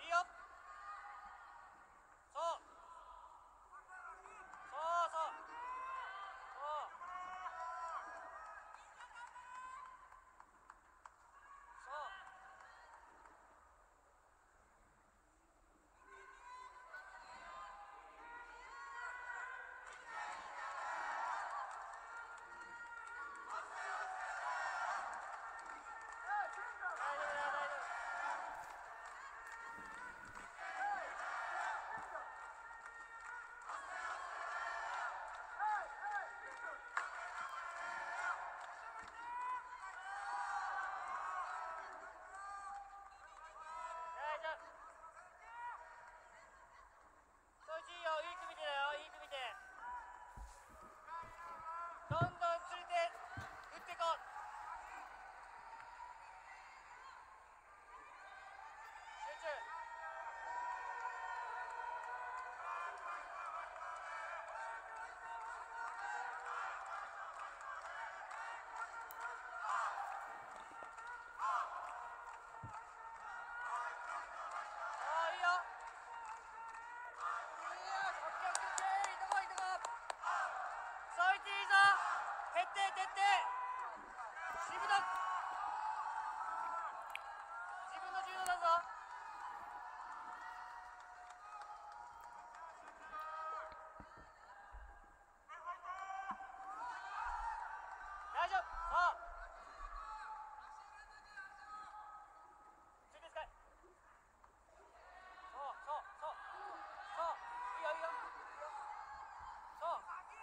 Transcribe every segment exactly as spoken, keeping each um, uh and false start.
いいよ。そうそうそうそうそういいよ、いい組手だよ、いい組手。どんどん釣り手打っていこう。集中。ああ、いいよ。そういっていいぞ。徹底徹底。しぶとく。自分の柔道だぞ。大丈夫。そうついて使え。そうそうそうそういいよいいよ。そう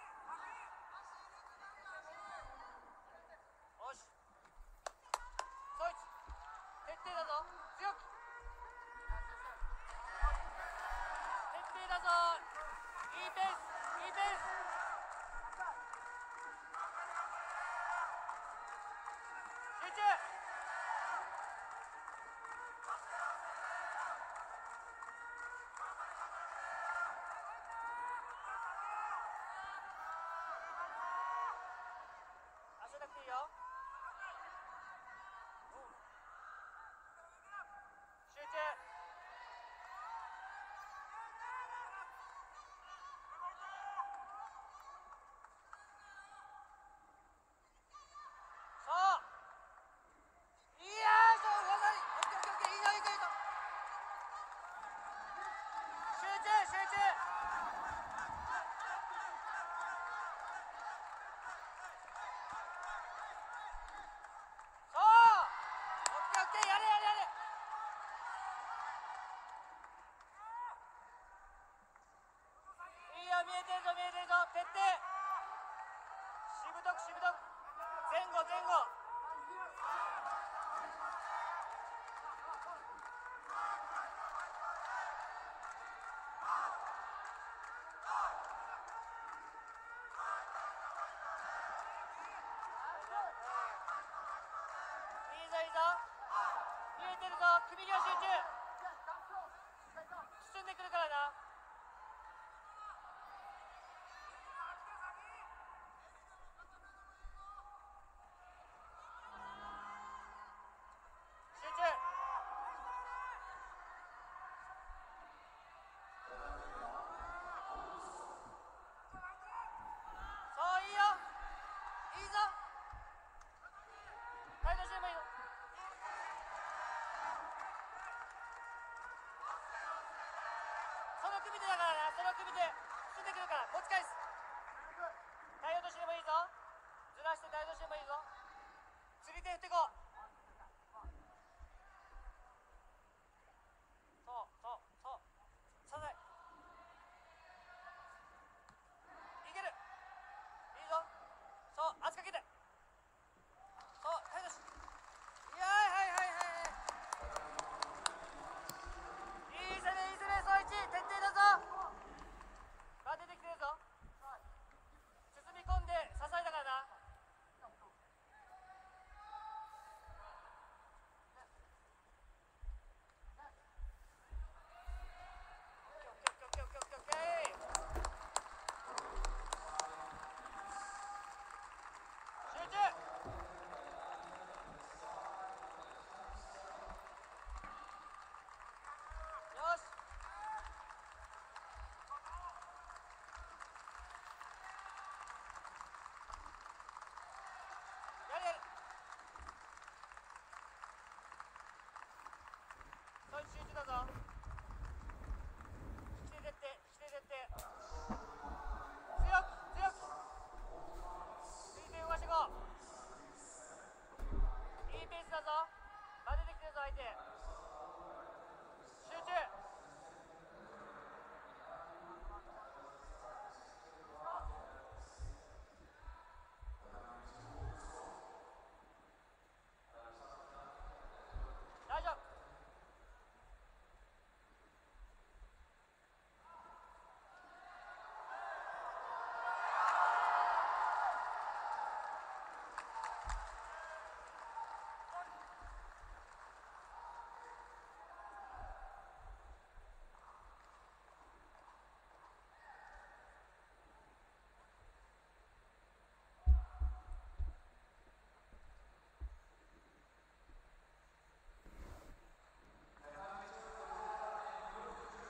よし。そいつ徹底だぞ。強く徹底だぞ。いいペースいいペース。集中。焦らなくていいよ。集中。そういやー、そうわかり。オッケーオッケーオッケー。いいぞいいぞいいぞ。集中集中。そうオッケーオッケー。やれやれやれ。いいよ、見えてるぞ見えてるぞ。徹底。しぶとくしぶとく。前後前後。いいぞいいぞ。見えてるぞ。首際集中。進んでくるからな。集中。そういいよ。いいぞ。態度してもいいぞ。その組手だからな。その組手進んでくるから持ち返す。